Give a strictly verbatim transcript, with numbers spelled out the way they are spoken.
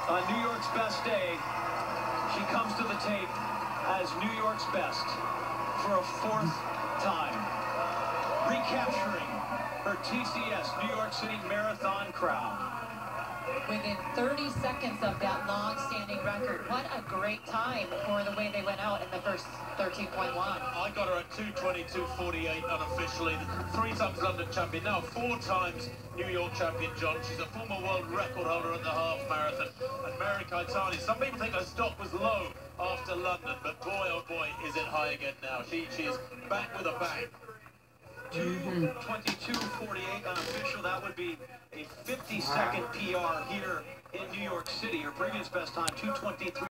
On New York's best day, she comes to the tape as New York's best for a fourth time, recapturing her T C S New York City Marathon crown. Within thirty seconds of that long-standing record. What a great time for the way they went out in the first thirteen point one. I got her at two twenty-two forty-eight unofficially. Three times London champion, now four times New York champion, John. She's a former world record holder at the half marathon. And Mary Keitany, some people think her stock was low after London, but boy, oh boy, is it high again now. She, she is back with a bang. two twenty-two forty-eight unofficial. That would be a fifty-second P R here in New York City. Her previous best time, two twenty-three.